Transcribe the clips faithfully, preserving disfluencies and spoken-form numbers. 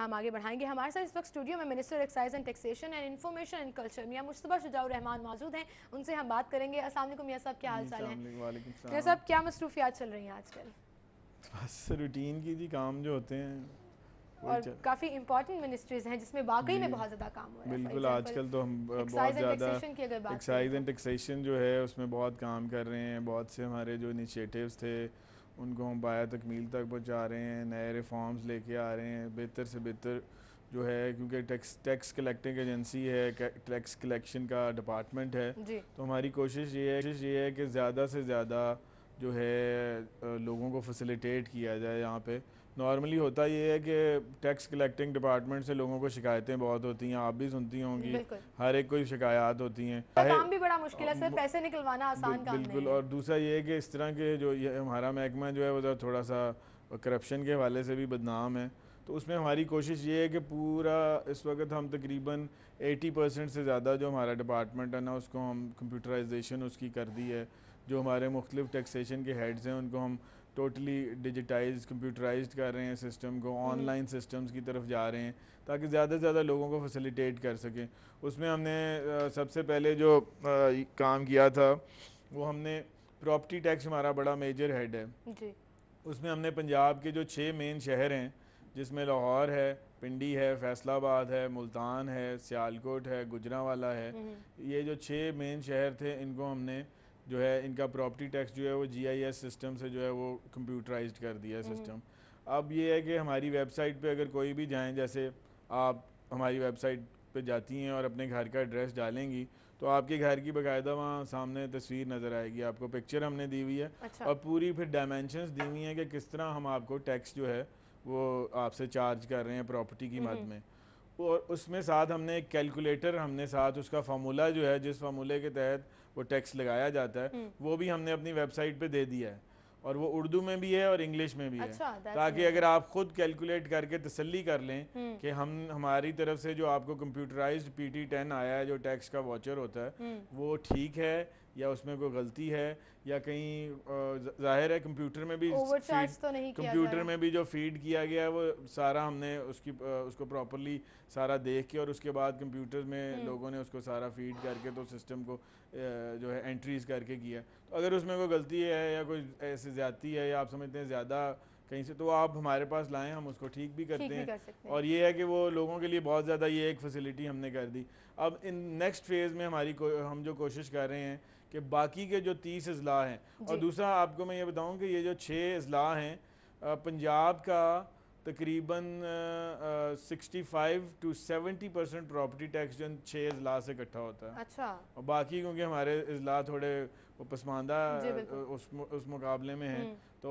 हम आगे बढ़ाएंगे। हमारे साथ इस वक्त स्टूडियो में minister excise and taxation and information and culture मियां मुज्तबा शुजा और रहमान मौजूद हैं। उनसे हम बात करेंगे। अस्सलाम वालेकुम मियां साहब, क्या हाल चाल है? मियां साहब, क्या मसरूफियात चल रही हैं आजकल? बस रूटीन की जी, काम जो होते हैं और काफ़ी इंपॉर्टेंट मिनिस्ट्रीज हैं जिसमें वाकई में बहुत ज़्यादा काम हो रहा है। बिल्कुल, आजकल तो हम बहुत ज़्यादा एक्साइज एंड टैक्सेशन जो है उसमें बहुत काम कर रहे हैं। बहुत से हमारे जो इनिशिएटिव्स थे उनको हम बाया तकमील तक पहुँचा रहे हैं, नए रिफॉर्म्स लेके आ रहे हैं, बेहतर से बेहतर जो है, क्योंकि टैक्स टैक्स कलेक्टिंग एजेंसी है, टैक्स कलेक्शन का डिपार्टमेंट है, तो हमारी कोशिश ये है कोशिश ये है कि ज़्यादा से ज़्यादा जो है लोगों को फैसिलिटेट किया जाए। यहाँ पे नॉर्मली होता ये है कि टैक्स कलेक्टिंग डिपार्टमेंट से लोगों को शिकायतें बहुत होती हैं, आप भी सुनती होंगी, हर एक कोई शिकायत होती हैं। काम भी बड़ा मुश्किल है, सिर्फ पैसे निकलवाना आसान काम नहीं है। बिल्कुल। और दूसरा ये है कि इस तरह के जो ये हमारा महकमा जो है वो थोड़ा सा करप्शन के हवाले से भी बदनाम है, तो उसमें हमारी कोशिश ये है कि पूरा इस वक्त हम तकरीबन अस्सी परसेंट से ज़्यादा जो हमारा डिपार्टमेंट है ना, उसको हम कंप्यूटराइजेशन उसकी कर दी है। जो हमारे मुख्तलिफ टैक्सेशन के हेड्स हैं उनको हम टोटली डिजिटाइज कंप्यूटराइज्ड कर रहे हैं, सिस्टम को ऑनलाइन सिस्टम्स की तरफ जा रहे हैं ताकि ज़्यादा से ज़्यादा लोगों को फैसिलिटेट कर सकें। उसमें हमने आ, सबसे पहले जो आ, काम किया था वो हमने प्रॉपर्टी टैक्स, हमारा बड़ा मेजर हेड है जी। उसमें हमने पंजाब के जो छः मेन शहर हैं जिसमें लाहौर है, पिंडी है, फैसलाबाद है, मुल्तान है, सियालकोट है, गुजरांवाला है, ये जो छः मेन शहर थे इनको हमने जो है इनका प्रॉपर्टी टैक्स जो है वो जीआईएस सिस्टम से जो है वो कंप्यूटराइज्ड कर दिया है सिस्टम। अब ये है कि हमारी वेबसाइट पे अगर कोई भी जाएं, जैसे आप हमारी वेबसाइट पे जाती हैं और अपने घर का एड्रेस डालेंगी तो आपके घर की बाकायदा वहाँ सामने तस्वीर नज़र आएगी, आपको पिक्चर हमने दी हुई है। अच्छा। और पूरी फिर डायमेंशंस दी हुई हैं कि किस तरह हम आपको टैक्स जो है वो आपसे चार्ज कर रहे हैं प्रॉपर्टी की मद में। और उसमें साथ हमने एक कैलकुलेटर, हमने साथ उसका फार्मूला जो है जिस फार्मूले के तहत वो टैक्स लगाया जाता है वो भी हमने अपनी वेबसाइट पे दे दिया है, और वो उर्दू में भी है और इंग्लिश में भी अच्छा, है, ताकि अगर आप खुद कैलकुलेट करके तसल्ली कर लें कि हम हमारी तरफ से जो आपको कंप्यूटराइज्ड पीटी टेन आया है जो टैक्स का वाचर होता है वो ठीक है या उसमें कोई गलती है या कहीं जाहिर है कंप्यूटर में भी तो नहीं कंप्यूटर में भी जो फीड किया गया है वो सारा हमने उसकी उसको प्रॉपरली सारा देख के और उसके बाद कंप्यूटर में लोगों ने उसको सारा फीड करके तो सिस्टम को जो है एंट्रीज करके किया। तो अगर उसमें कोई गलती है या कोई ऐसी ज़्यादती है या आप समझते हैं ज़्यादा कहीं से, तो आप हमारे पास लाएं, हम उसको ठीक भी करते हैं, कर और ये है कि वो लोगों के लिए बहुत ज़्यादा ये एक फैसिलिटी हमने कर दी। अब इन नेक्स्ट फेज़ में हमारी हम जो कोशिश कर रहे हैं कि बाकी के जो तीस अजला हैं, और दूसरा आपको मैं ये बताऊं कि ये जो छः अजला हैं पंजाब का तकरीबन sixty five to seventy percent property tax जो छः अजला से इकट्ठा होता है। अच्छा। और बाकी क्योंकि हमारे अजला थोड़े वो पसमानदा उस उस मुकाबले में हैं, तो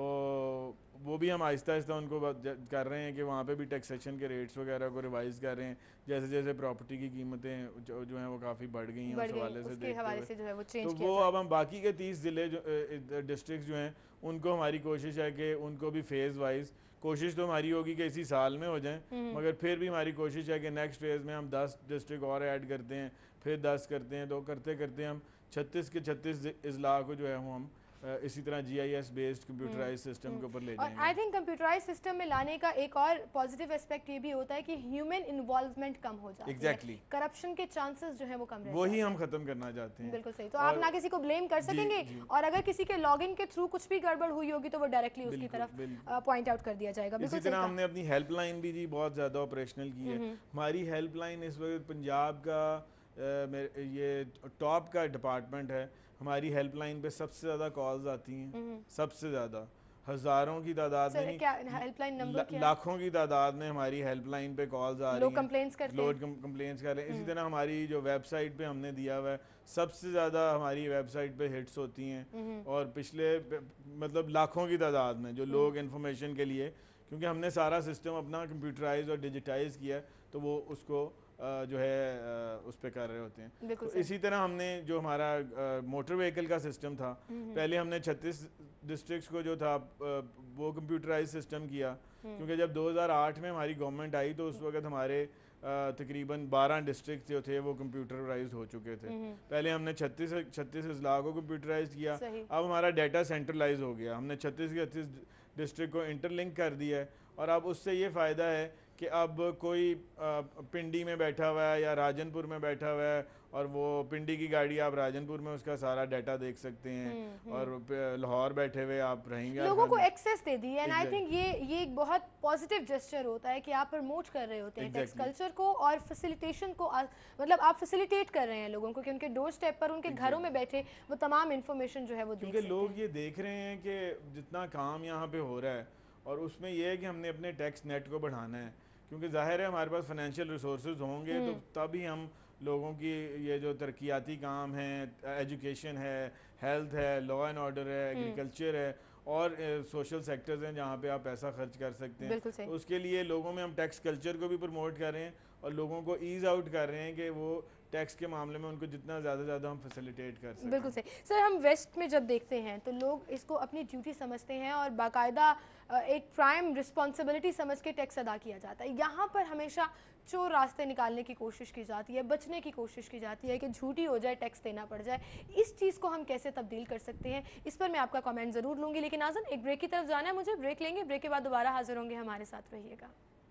वो भी हम आहिस्ता आहिस्ता उनको कर रहे हैं कि वहाँ पे भी टैक्सेशन के रेट्स वगैरह को रिवाइज कर रहे हैं, जैसे जैसे प्रॉपर्टी की कीमतें जो, जो हैं वो काफ़ी बढ़ गई हैं उस हवाले से देखते हुए, तो वो अब हम बाकी के तीस ज़िले जो डिस्ट्रिक्ट जो हैं उनको हमारी कोशिश है कि उनको भी फेज़ वाइज, कोशिश तो हमारी होगी कि इसी साल में हो जाएं, मगर फिर भी हमारी कोशिश है कि नेक्स्ट फेज़ में हम दस डिस्ट्रिक्ट और ऐड करते हैं, फिर दस करते हैं, तो करते करते हम छत्तीस के छत्तीस अजला को जो है वो हम इसी तरह जीआईएस बेस्ड कंप्यूटराइज सिस्टम के ऊपर ले जाएंगे। और आई थिंक कंप्यूटराइज सिस्टम में लाने का एक और पॉजिटिव एस्पेक्ट ये भी होता है कि ह्यूमन इन्वॉल्वमेंट कम हो जाता है। एग्जैक्टली। करप्शन के चांसेस जो है वो कम रहते हैं, वही हम खत्म करना चाहते हैं। बिल्कुल सही। तो आप ना किसी को ब्लेम कर सकेंगे, और अगर किसी के लॉगिन के थ्रू कुछ भी गड़बड़ हुई होगी तो वो डायरेक्टली उसकी तरफ पॉइंट आउट कर दिया जाएगा। इसी तरह हमने अपनी हेल्पलाइन भी जी बहुत ज्यादा ऑपरेशनल की है। हमारी हेल्पलाइन इस वक्त पंजाब का ये टॉप का डिपार्टमेंट है। हमारी हेल्पलाइन पे सबसे ज़्यादा कॉल्स आती हैं, सबसे ज़्यादा, हज़ारों की तादाद में, क्या हेल्पलाइन नंबर क्या? लाखों की तादाद में हमारी हेल्पलाइन पे कॉल्स आ रही हैं, लोग कंप्लेंट्स करते हैं, लोग कंप्लेंट्स कर रहे हैं। इसी तरह हमारी जो वेबसाइट पे हमने दिया हुआ है सबसे ज़्यादा हमारी वेबसाइट पे हिट्स होती हैं, और पिछले मतलब लाखों की तादाद में जो लोग इन्फॉर्मेशन के लिए, क्योंकि हमने सारा सिस्टम अपना कंप्यूटराइज और डिजिटाइज किया है तो वो उसको जो है उस पर कर रहे होते हैं। तो इसी तरह हमने जो हमारा मोटर व्हीकल का सिस्टम था, पहले हमने छत्तीस डिस्ट्रिक्ट्स को जो था वो कंप्यूटराइज सिस्टम किया, क्योंकि जब दो हज़ार आठ में हमारी गवर्नमेंट आई तो उस वक्त हमारे तकरीबन बारह डिस्ट्रिक्ट जो थे वो कंप्यूटराइज हो चुके थे। पहले हमने छत्तीस छत्तीस अजला को कंप्यूटराइज किया, अब हमारा डाटा सेंट्रलाइज हो गया, हमने छत्तीस के छत्तीस डिस्ट्रिक्ट को इंटरलिंक कर दिया है, और अब उससे ये फ़ायदा है कि अब कोई पिंडी में बैठा हुआ है या राजनपुर में बैठा हुआ है और वो पिंडी की गाड़ी आप राजनपुर में उसका सारा डाटा देख सकते हैं और लाहौर बैठे हुए आप रहेंगे, लोगों को एक्सेस दे दी। एंड आई थिंक ये ये एक बहुत पॉजिटिव जेस्चर होता है कि आप प्रमोट कर रहे होते हैं टेक्स्ट कल्चर को और फैसिलिटेशन को, मतलब आप फैसिलिटेट कर रहे हैं लोगों को कि उनके डोर स्टेप पर उनके घरों में बैठे वो तमाम इन्फॉर्मेशन जो है वो देख सकते हैं। लोग ये देख रहे हैं कि जितना काम यहाँ पे हो रहा है और उसमें ये है कि हमने अपने टैक्स नेट को बढ़ाना है, क्योंकि जाहिर है हमारे पास फाइनेंशियल रिसोर्सेज होंगे तो तभी हम लोगों की ये जो तरक्याती काम हैं, एजुकेशन है, हेल्थ है, लॉ एंड ऑर्डर है, एग्रीकल्चर है और सोशल सेक्टर्स हैं जहाँ पे आप पैसा खर्च कर सकते हैं, तो उसके लिए लोगों में हम टैक्स कल्चर को भी प्रमोट कर रहे हैं और लोगों को ईज आउट कर रहे हैं कि वो टैक्स के मामले में उनको जितना ज़्यादा ज़्यादा हम फैसिलिटेट कर सकते हैं। बिल्कुल सही सर। हम वेस्ट में जब देखते हैं तो लोग इसको अपनी ड्यूटी समझते हैं और बाकायदा एक प्राइम रिस्पॉन्सिबिलिटी समझ के टैक्स अदा किया जाता है। यहाँ पर हमेशा चोर रास्ते निकालने की कोशिश की जाती है, बचने की कोशिश की जाती है कि झूठी हो जाए, टैक्स देना पड़ जाए। इस चीज़ को हम कैसे तब्दील कर सकते हैं, इस पर मैं आपका कमेंट ज़रूर लूँगी। लेकिन नाज़रीन एक ब्रेक की तरफ जाना है मुझे, ब्रेक लेंगे, ब्रेक के बाद दोबारा हाजिर होंगे, हमारे साथ रहिएगा।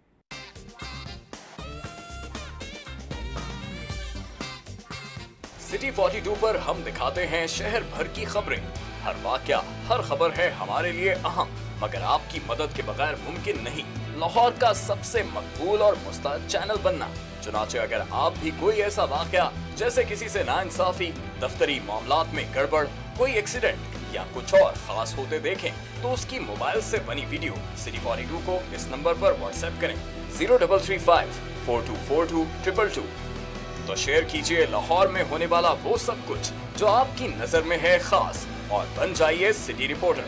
सिटी बयालीस पर हम दिखाते हैं शहर भर की खबरें। हर वाकया, हर खबर है हमारे लिए अहम, मगर आपकी मदद के बगैर मुमकिन नहीं लाहौर का सबसे मकबूल और मुस्तैद चैनल बनना। चुनाचे अगर आप भी कोई ऐसा वाकया जैसे किसी से नाइंसाफी, दफ्तरी मामलात में गड़बड़, कोई एक्सीडेंट या कुछ और खास होते देखें तो उसकी मोबाइल से बनी वीडियो सिटी बयालीस को इस नंबर पर व्हाट्सएप करें zero double three five four two four two triple two. तो शेयर कीजिए लाहौर में होने वाला वो सब कुछ जो आपकी नजर में है खास और बन जाइए सिटी रिपोर्टर।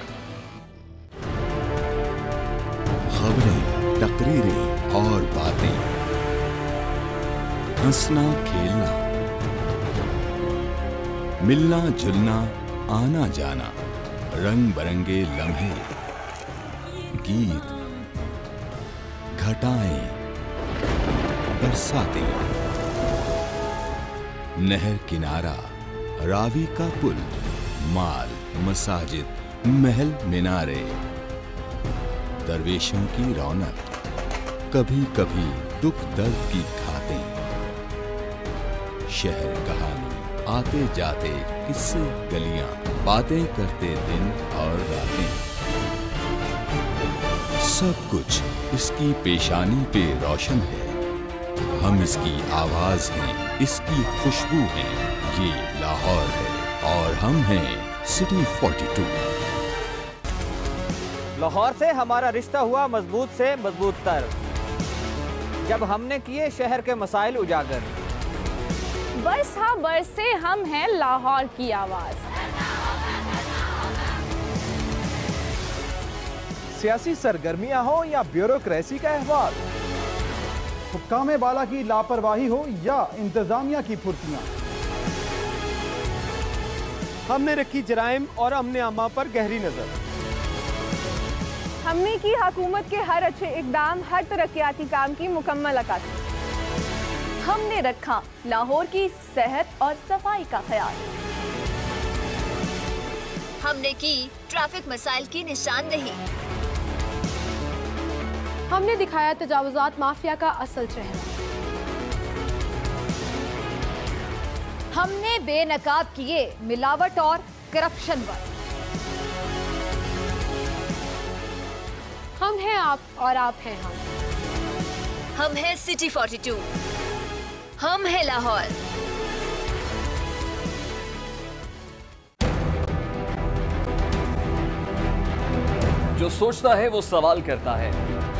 खबरें, तकरीरें और बातें, हंसना खेलना, मिलना जुलना, आना जाना, रंग बरंगे लम्हे, गीत, घटाएं, बरसातें, नहर किनारा, रावी का पुल, माल, मसाजिद, महल मिनारे, दरवेशों की रौनक, कभी कभी दुख दर्द की खातें, शहर कहानी, आते जाते किस्से गलियां, बातें करते दिन और रातें, सब कुछ इसकी पेशानी पे रोशन है। हम इसकी आवाज हैं, इसकी खुशबू है। ये लाहौर है और हम हैं सिटी बयालीस। लाहौर से हमारा रिश्ता हुआ मजबूत से मजबूत तर, जब हमने किए शहर के मसाइल उजागर। बरस हाँ बरस से हम हैं लाहौर की आवाज। सियासी सरगर्मियां हो या ब्यूरोक्रेसी का अहवाल, हुक्काम बाला की लापरवाही हो या इंतजामिया की फुर्तियां, हमने रखी जराइम और अमने आमा पर गहरी नजर। हमने की हुकूमत के हर अच्छे इकदाम, हर तरक्याती काम की मुकम्मल अक्कासी। हमने रखा लाहौर की सेहत और सफाई का ख्याल। हमने की ट्रैफिक मसाइल की निशानदेही। हमने दिखाया तजावुजात माफिया का असल चेहरा। हमने बेनकाब किए मिलावट और करप्शन पर। हम हैं आप और आप हैं हम। हम हैं सिटी बयालीस, हम हैं लाहौर। जो सोचता है वो सवाल करता है,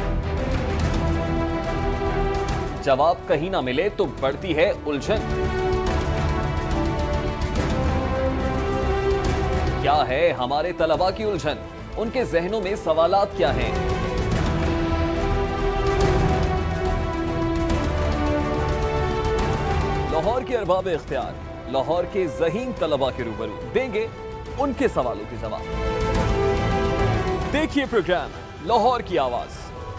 जवाब कहीं ना मिले तो बढ़ती है उलझन। क्या है हमारे तलबा की उलझन, उनके जहनों में सवालात क्या हैं? लाहौर के अरबाब इख्तियार लाहौर के ज़हीन तलबा के रूबरू देंगे उनके सवालों के जवाब। देखिए प्रोग्राम लाहौर की आवाज।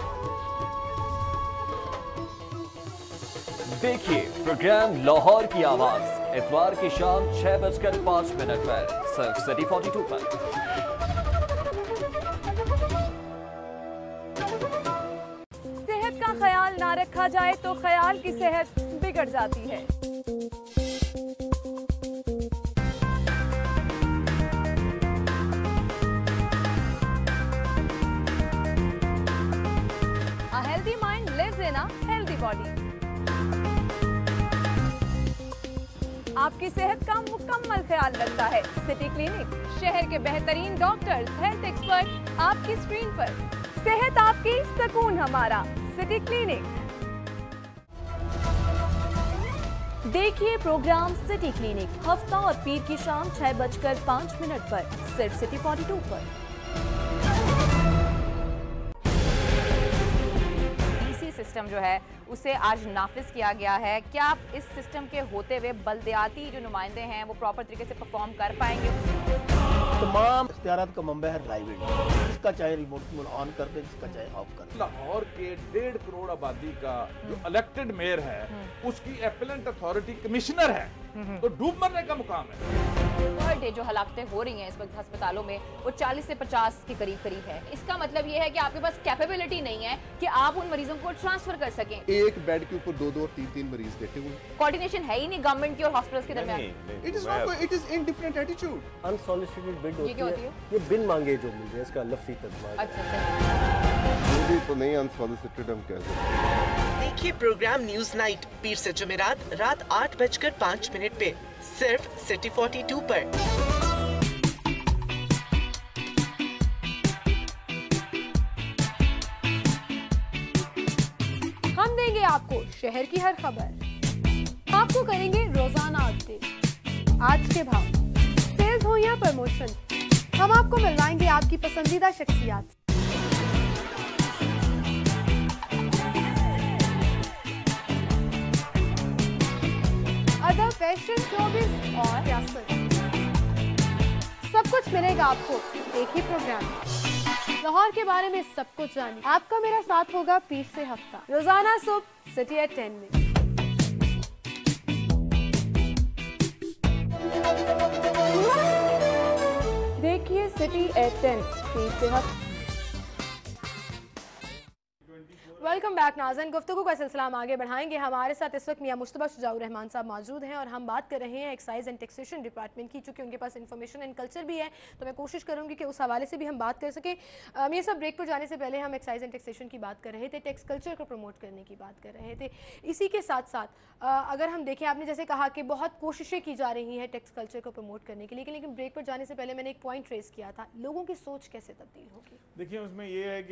देखिए प्रोग्राम लाहौर की आवाज इतवार की शाम छह बजकर पांच मिनट पर सिर्फ सिटी बयालीस पर। सेहत का ख्याल देखा जाए तो ख्याल की सेहत बिगड़ जाती है। A healthy mind lives in a healthy body. आपकी सेहत का मुकम्मल ख्याल रखता है सिटी क्लिनिक। शहर के बेहतरीन डॉक्टर्स, हेल्थ एक्सपर्ट आपकी स्क्रीन पर। सेहत आपकी, सुकून हमारा। City clinic. देखिए प्रोग्राम सिटी क्लिनिक हफ्ता और पीर की शाम छह बजकर पाँच मिनट पर सिर्फ सिटी फोर्टी टू पर। सिस्टम जो है उसे आज नाफिज किया गया है। क्या आप इस सिस्टम के होते हुए बल्दियाती जो नुमाइंदे हैं वो प्रॉपर तरीके से परफॉर्म कर पाएंगे? तमाम इख्तियारात का मंबा है प्राइवेट, इसका चाहे रिमोट ऑन कर दे, इसका चाहे ऑफ कर दे। लाहौर के डेढ़ करोड़ आबादी का जो इलेक्टेड मेयर है उसकी एपेलेंट अथॉरिटी कमिश्नर है, तो डूब मरने का मुकाम है। पर डे जो हलाकतें हो रही हैं इस वक्त अस्पतालों में वो चालीस से पचास के करीब करीब है। इसका मतलब ये है कि आपके पास कैपेबिलिटी नहीं है कि आप उन मरीजों को ट्रांसफर कर सकें। एक बेड के ऊपर दो दो और तीन तीन मरीज बैठे हुए। कोऑर्डिनेशन है ही नहीं गवर्नमेंट की और हॉस्पिटल्स के दरमियान। It is not, it is indifferent attitude. Unsolicited bid ये क्या होती है? ये बिन मांगे जो मिल जाए, इसका लफ्ज़ी तर्जुमा। अच्छा ये तो नहीं अनसॉलिसिटेड हम कह सकते। देखिए प्रोग्राम न्यूज नाइट पीर से जुमेरात रात आठ बजकर पाँच मिनट पे सिर्फ सिटी फोर्टी टू पर। हम देंगे आपको शहर की हर खबर, आपको करेंगे रोजाना अपडेट, आज के भाव, सेल्स हो या प्रमोशन, हम आपको मिलवाएंगे आपकी पसंदीदा शख्सियात। अदब, फैशन, शोबिज़ और सियासत, सब कुछ मिलेगा आपको एक ही प्रोग्राम। लाहौर के बारे में सब कुछ जानिए। आपका मेरा साथ होगा पीर से हफ्ता, रोजाना सुबह सिटी एट टेन में। देखिए सिटी एट टेन पीर से हफ्ता। वेलकम बैक नाज़रीन, गुफ्तगू का सिलसिला हम आगे बढ़ाएंगे। हमारे साथ इस वक्त मियां मुज्तबा शुजा रहमान साहब मौजूद हैं और हम बात कर रहे हैं एक्साइज एंड टैक्सेशन डिपार्टमेंट की। चूँकि उनके पास इन्फॉर्मेशन एंड कल्चर भी है तो मैं कोशिश करूंगी कि उस हवाले से भी हम बात कर सकें। मियां साहब, ब्रेक पर जाने से पहले हम एक्साइज एंड टैक्सेशन की बात कर रहे थे, टैक्स कल्चर को प्रमोट करने की बात कर रहे थे। इसी के साथ साथ अगर हम देखें, आपने जैसे कहा कि बहुत कोशिशें की जा रही हैं टैक्स कल्चर को प्रमोट करने के लिए, लेकिन ब्रेक पर जाने से पहले मैंने एक पॉइंट रेस किया था, लोगों की सोच कैसे तब्दील होगी? देखिए, उसमें ये है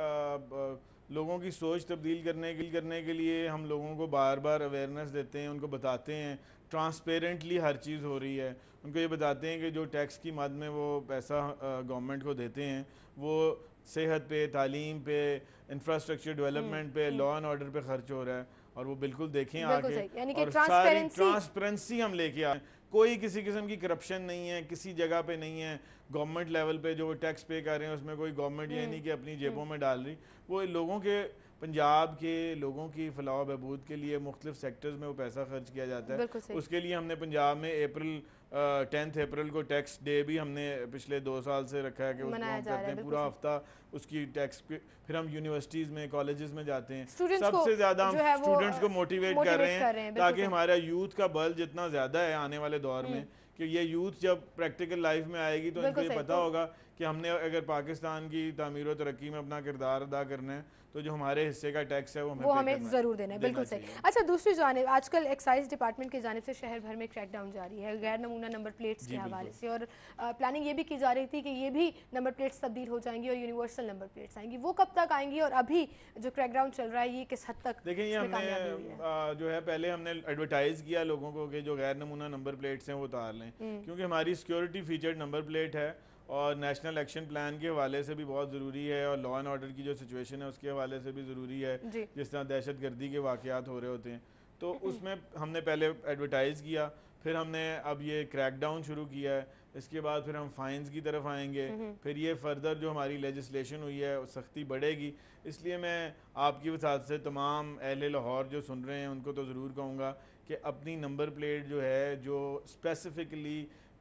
कि लोगों की सोच तब्दील करने के करने के लिए हम लोगों को बार बार अवेयरनेस देते हैं, उनको बताते हैं ट्रांसपेरेंटली हर चीज़ हो रही है। उनको ये बताते हैं कि जो टैक्स की मद में वो पैसा गवर्नमेंट को देते हैं वो सेहत पे, तालीम पे, इंफ्रास्ट्रक्चर डेवलपमेंट पे, लॉ एंड ऑर्डर पे खर्च हो रहा है। और वो बिल्कुल देखें आके, और सारी ट्रांसपेरेंसी हम लेके आए। कोई किसी किस्म की करप्शन नहीं है, किसी जगह पे नहीं है। गवर्नमेंट लेवल पे जो टैक्स पे कर रहे हैं उसमें कोई गवर्नमेंट ये नहीं कि अपनी जेबों में डाल रही, वो लोगों के, पंजाब के लोगों की फलाह बहबूद के लिए मुख्तलिफ सेक्टर्स में वो पैसा खर्च किया जाता है। उसके लिए हमने पंजाब में अप्रैल टेंथ अप्रैल को टैक्स डे भी हमने पिछले दो साल से रखा है कि उसको हम करते हैं पूरा हफ्ता उसकी टैक्स। फिर हम यूनिवर्सिटीज़ में, कॉलेजेस में जाते हैं, सबसे ज़्यादा हम स्टूडेंट्स को मोटिवेट कर रहे हैं ताकि हमारा यूथ का बल जितना ज़्यादा है आने वाले दौर में, कि ये यूथ जब प्रैक्टिकल लाइफ में आएगी तो इनको ये पता होगा कि हमने अगर पाकिस्तान की तामीर और तरक्की में अपना किरदार अदा करना है तो जो हमारे हिस्से का टैक्स है वो हमें, वो हमें ज़रूर देना है। बिल्कुल सही। अच्छा, दूसरी जानिब आजकल एक्साइज डिपार्टमेंट की जानिब से शहर भर में क्रैकडाउन जारी है गैर नमूना नंबर प्लेट्स के हवाले से, और प्लानिंग ये भी की जा रही थी कि ये भी नंबर प्लेट्स तब्दील हो जाएंगी और यूनिवर्सल नंबर प्लेट्स आएंगी। वो कब तक आएंगी और अभी जो क्रैकडाउन चल रहा है ये किस हद तक? देखिए, ये हमने जो है पहले हमने एडवर्टाइज किया लोगों को कि जो गैर नमूना नंबर प्लेट्स हैं वो उतार लें, क्योंकि हमारी सिक्योरिटी फीचर्ड नंबर प्लेट है और नेशनल एक्शन प्लान के हवाले से भी बहुत ज़रूरी है, और लॉ एंड ऑर्डर की जो सिचुएशन है उसके हवाले से भी ज़रूरी है। जिस तरह दहशत गर्दी के वाक़यात हो रहे होते हैं तो उसमें हमने पहले एडवर्टाइज़ किया, फिर हमने अब ये क्रैकडाउन शुरू किया है। इसके बाद फिर हम फाइन्स की तरफ आएंगे, फिर ये फर्दर जो हमारी लेजिस्लेशन हुई है सख्ती बढ़ेगी। इसलिए मैं आपकी वसात से तमाम अहले लाहौर जो सुन रहे हैं उनको तो ज़रूर कहूँगा कि अपनी नंबर प्लेट जो है, जो स्पेसिफिकली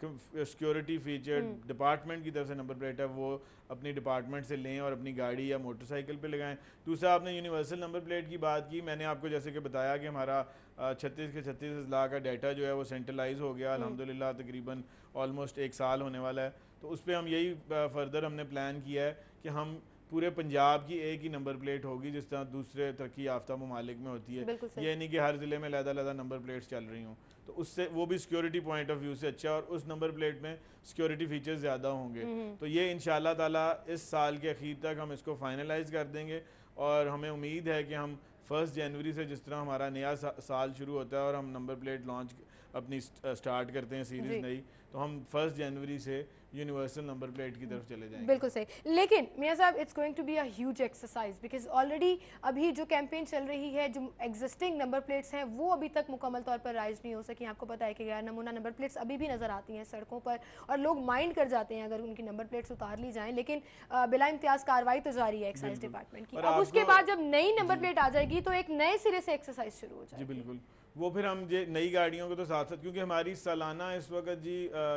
सिक्योरिटी फीचर डिपार्टमेंट की तरफ से नंबर प्लेट है वो अपनी डिपार्टमेंट से लें और अपनी गाड़ी या मोटरसाइकिल पे लगाएं। दूसरा, आपने यूनिवर्सल नंबर प्लेट की बात की, मैंने आपको जैसे कि बताया कि हमारा छत्तीस के छत्तीस अजला का डाटा जो है वो सेंट्रलाइज हो गया अल्हम्दुलिल्लाह, तकरीबन ऑलमोस्ट एक साल होने वाला है। तो उस पर हम यही फर्दर हमने प्लान किया है कि हम पूरे पंजाब की एक ही नंबर प्लेट होगी जिस तरह दूसरे तरक्की याफ्ता ममालिक में होती है। ये नहीं कि हर ज़िले में अलग-अलग नंबर प्लेट्स चल रही हों, तो उससे वो भी सिक्योरिटी पॉइंट ऑफ व्यू से अच्छा है और उस नंबर प्लेट में सिक्योरिटी फीचर्स ज़्यादा होंगे। तो ये इंशाल्लाह ताला इस साल के अखीर तक हम इसको फाइनलाइज कर देंगे और हमें उम्मीद है कि हम फर्स्ट जनवरी से जिस तरह हमारा नया सा, साल शुरू होता है और हम नंबर प्लेट लॉन्च अपनी स्टार्ट करते हैं सीरीज़ नई, तो हम फर्स्ट जनवरी से यूनिवर्सल नंबर प्लेट की तरफ चले जाएंगे। बिल्कुल सही, लेकिन मियां साहब it's going to be a huge exercise because already अभी जो कैंपेन चल रही है, जो एग्जिस्टिंग नंबर प्लेट्स हैं वो अभी तक मुकम्मल तौर पर राइज नहीं हो सकी। आपको पता है कि गैर नमूना नंबर प्लेट्स अभी भी नज़र आती हैं सड़कों पर और लोग माइंड कर जाते हैं अगर उनकी नंबर प्लेट्स उतार ली जाएँ, लेकिन बिला इम्तियाज़ कार्रवाई तो जारी है एक्साइज डिपार्टमेंट की। अब उसके बाद जब नई नंबर प्लेट आ जाएगी तो एक नए सिरे से एक्सरसाइज शुरू हो जाएगी। जी बिल्कुल, वो फिर हम ये नई गाड़ियों को तो साथ साथ, क्योंकि हमारी सालाना इस वक्त जी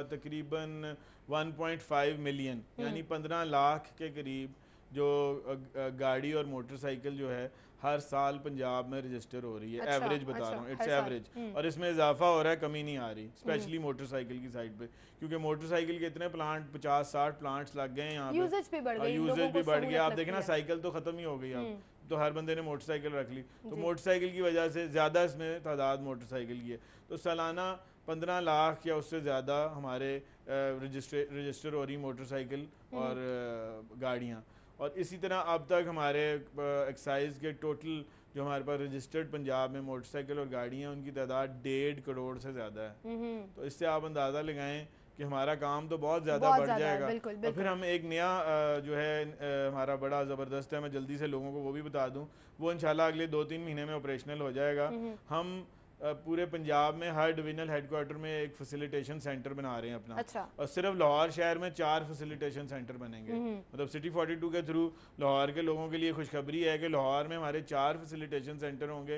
तकरीबन वन पॉइंट फाइव मिलियन यानी पंद्रह लाख के करीब जो गाड़ी और मोटरसाइकिल जो है हर साल पंजाब में रजिस्टर हो रही है। अच्छा, एवरेज बता अच्छा, रहा हूँ, इट्स एवरेज, और इसमें इजाफा हो रहा है, कमी नहीं आ रही, स्पेशली मोटरसाइकिल की साइड पे, क्योंकि मोटरसाइकिल के इतने प्लांट पचास साठ प्लांट्स लग गए यहाँ पे, यूजेज भी बढ़ गई, यूजेज भी बढ़ गया। आप देखें ना, साइकिल तो खत्म ही हो गई अब, तो हर बंदे ने मोटरसाइकिल रख ली, तो मोटरसाइकिल की वजह से ज़्यादा इसमें तादाद मोटरसाइकिल की है। तो सालाना पंद्रह लाख या उससे ज़्यादा हमारे रजिस्टर रजिस्टर हो रही मोटरसाइकिल और गाड़ियाँ, और इसी तरह अब तक हमारे एक्साइज के टोटल जो हमारे पास रजिस्टर्ड पंजाब में मोटरसाइकिल और गाड़ियाँ, उनकी तादाद डेढ़ करोड़ से ज़्यादा है। तो इससे आप अंदाज़ा लगाएं कि हमारा काम तो बहुत ज़्यादा बढ़ जाएगा। बिल्कुल, बिल्कुल। और फिर हम एक नया जो है हमारा बड़ा ज़बरदस्त है, मैं जल्दी से लोगों को वो भी बता दूं, वो इंशाल्लाह अगले दो तीन महीने में ऑपरेशनल हो जाएगा। हम पूरे पंजाब में हर डिविजनल हेडक्वार्टर में एक फैसिलिटेशन सेंटर बना रहे हैं अपना। अच्छा। और सिर्फ लाहौर शहर में चार फैसिलिटेशन सेंटर बनेंगे, मतलब सिटी फोर्टी टू के थ्रू लाहौर के लोगों के लिए खुशखबरी है कि लाहौर में हमारे चार फैसिलिटेशन सेंटर होंगे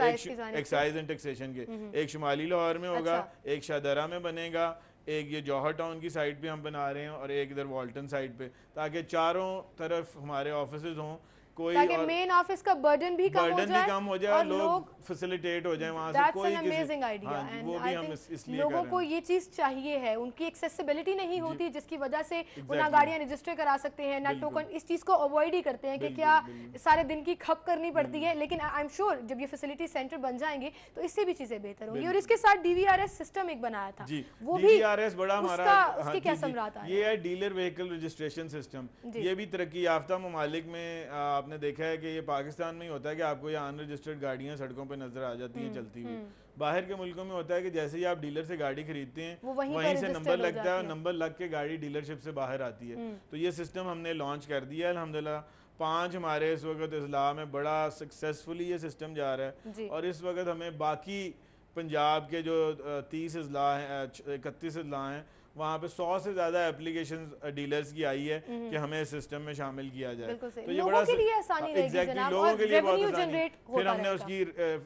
एक्साइज एंड टैक्सेशन के। एक शुमाली लाहौर में होगा, एक शाहदरा में बनेगा, एक ये जौहर टाउन की साइड पे हम बना रहे हैं और एक इधर वॉल्टन साइड पे, ताकि चारों तरफ हमारे ऑफिसेज हों, कोई ताकि मेन ऑफिस का बर्डन भी कम हो जाए, कम हो जाए और लोग फैसिलिटेट हो जाए वहां से। कोई अमेजिंग आइडिया, एंड वो भी हम इसलिए लोगों को ये चीज चाहिए है, उनकी एक्सेसिबिलिटी नहीं होती जिसकी वजह से वो ना गाड़ियां रजिस्टर करा सकते हैं ना टोकन, इस चीज को अवॉइड ही करते हैं कि क्या सारे दिन की खप करनी पड़ती है। लेकिन आई एम श्योर जब ये फैसिलिटी सेंटर बन जाएंगे तो इससे भी चीजें बेहतर होंगी। और इसके साथ डीवीआरएस सिस्टम एक बनाया था, वो भी डीवीआरएस बड़ा हमारा, उसके क्या समरात है, ये है डीलर व्हीकल रजिस्ट्रेशन सिस्टम। ये भी तरक्की याफ्ता ममालिक में आपने देखा है कि ये पाकिस्तान में ही होता है कि आपको ये अनरजिस्टर्ड गाड़ियां सड़कों पे नजर आ जाती हैं चलती हुई। बाहर के मुल्कों में होता है कि जैसे ही आप डीलर से गाड़ी खरीदते हैं वहीं से नंबर लगता है और नंबर लग के गाड़ी डीलरशिप से बाहर आती है। तो ये सिस्टम हमने लॉन्च कर दिया है अल्हम्दुलिल्लाह। पांच हमारे इस वक्त इजला में बड़ा सक्सेसफुली ये सिस्टम जा रहा है, और इस वक्त हमें बाकी पंजाब के जो तीस इजला हैं, इकतीस इजला हैं, वहाँ पे सौ से ज्यादा एप्लीकेशन डीलर्स की आई है कि हमें इस सिस्टम में शामिल किया जाए। तो ये बड़ा के लिए आसानी रहेगी एग्जैक्टली लोगों के लिए बहुत आसानी। फिर हमने उसकी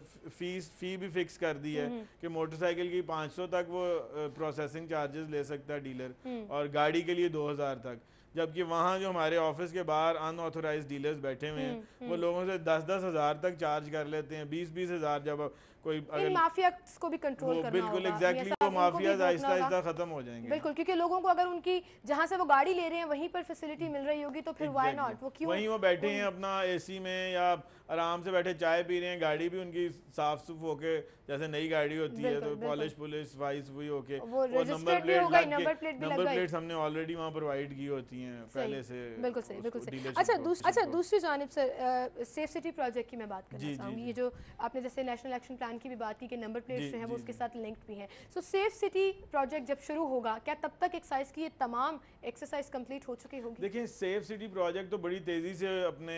फीस फी भी फिक्स कर दी है कि मोटरसाइकिल की पाँच सौ तक वो प्रोसेसिंग चार्जेस ले सकता है डीलर, और गाड़ी के लिए दो हजार तक। जबकि वहाँ जो हमारे ऑफिस के बाहर अनऑथोराइज डीलर्स बैठे हुए हैं वो लोगों से दस दस हजार तक चार्ज कर लेते हैं, बीस बीस हजार। जब कोई अगर माफिया को भी कंट्रोल करना बिल्कुल एग्जैक्टली वो माफिया आहिस्ता आहिस्ता खत्म हो जाएंगे। बिल्कुल, क्योंकि लोगों को अगर उनकी जहाँ से वो गाड़ी ले रहे हैं वहीं पर फैसिलिटी मिल रही होगी तो फिर व्हाई नॉट, वो क्यों वहीं वो बैठे हैं अपना एसी में या आराम से बैठे चाय पी रहे हैं, गाड़ी भी उनकी साफ सुफ होके जैसे नई गाड़ी होती है तो पॉलिश पुलिश वाइस वही होके, और नंबर प्लेट नंबर प्लेट्स हमने ऑलरेडी वहाँ प्रोवाइड की होती हैं पहले से। बिल्कुल सही, बिल्कुल सही। अच्छा अच्छा दूसरी जानिब सर सेफ सिटी प्रोजेक्ट की मैं बात करना चाहूँगी। ये जो आपने जैसे नेशनल एक्शन प्लान की भी बात की कि नंबर प्लेट्स जो है वो उसके साथ लिंक्ड भी हैं। सो सेफ सिटी प्रोजेक्ट जब शुरू होगा क्या तब तक एक्साइज की ये तमाम एक्सरसाइज कंप्लीट हो चुकी होगी? देखिए सेफ सिटी प्रोजेक्ट तो बड़ी तेज़ी से अपने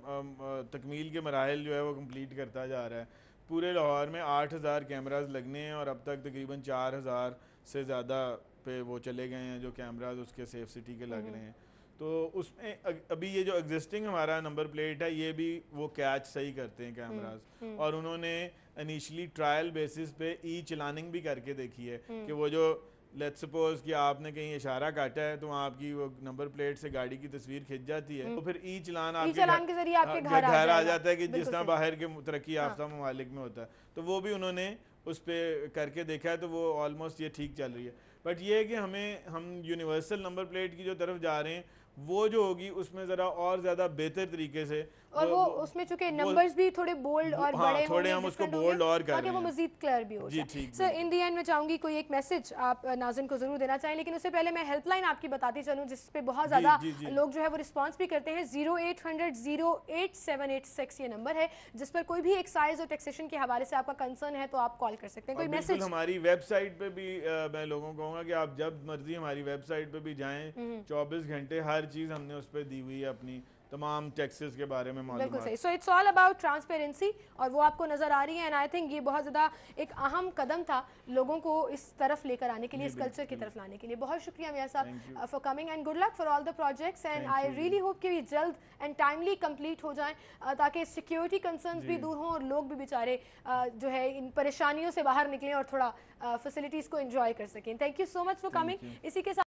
तकमील के मराहिल जो है वो कंप्लीट करता जा रहा है। पूरे लाहौर में आठ हज़ार कैमराज लगने हैं और अब तक तकरीबन चार हज़ार से ज़्यादा पे वो चले गए हैं जो कैमराज उसके सेफ सिटी के लग रहे हैं। तो उसमें अभी ये जो एग्जिस्टिंग हमारा नंबर प्लेट है ये भी वो कैच सही करते हैं कैमराज, और उन्होंने इनिशियली ट्रायल बेसिस पे ई चलानिंग भी करके देखी है कि वो जो लेट्स सपोज कि आपने कहीं इशारा काटा है तो आपकी वो नंबर प्लेट से गाड़ी की तस्वीर खिंच जाती है, तो फिर ई चलान आपके चलान के जरिए आपके घर घर आ जाता है कि जिस तरह बाहर के तरक्की याफ्ता ममालिक में होता है। तो वो भी उन्होंने उस पर करके देखा है, तो वो ऑलमोस्ट ये ठीक चल रही है। बट ये है कि हमें हम यूनिवर्सल नंबर प्लेट की जो तरफ जा रहे हैं वो जो होगी उसमें ज़रा और ज़्यादा बेहतर तरीके से, और वो, वो उसमें चूंकि नंबर्स भी थोड़े बोल्ड और हाँ, बड़े थोड़े हम उसको बोल्ड और कर ताकि वो मजीद क्लियर भी हो जाए। सर इन दी एंड मैं चाहूंगी कोई एक मैसेज आप नाज़रीन को जरूर देना चाहें, लेकिन उससे पहले मैं हेल्पलाइन आपकी बताती चलूँ जिस पे बहुत ज़्यादा लोग जो है वो रिस्पॉन्स भी करते हैं। Zero eight hundred zero eight seven eight six ये नंबर है जिस पर कोई भी एक्साइज और टैक्सेशन के हवाले से आपका कंसर्न है तो आप कॉल कर सकते हैं। कोई मैसेज हमारी वेबसाइट पे भी मैं लोगों को कहूँगा कि आप जब मर्जी हमारी वेबसाइट पे भी जाएं, चौबीस घंटे हर चीज़ हमने उस पर दी हुई है, अपनी तमाम टैक्सेस के बारे में मालूम। बिल्कुल सही। So it's all about transparency और वो आपको नजर आ रही है। एंड आई थिंक ये बहुत ज़्यादा एक अहम कदम था लोगों को इस तरफ लेकर आने के लिए, इस कल्चर की तरफ लाने के लिए। बहुत शुक्रिया मियां साहब for coming and good luck for all the projects and I really hope कि जल्द एंड टाइमली कंप्लीट हो जाएं ताकि सिक्योरिटी कंसर्न्स भी दूर हों और लोग भी बेचारे जो है इन परेशानियों से बाहर निकलें और थोड़ा फैसिलिटीज़ को एंजॉय कर सकें। Thank you so much for coming. इसी के साथ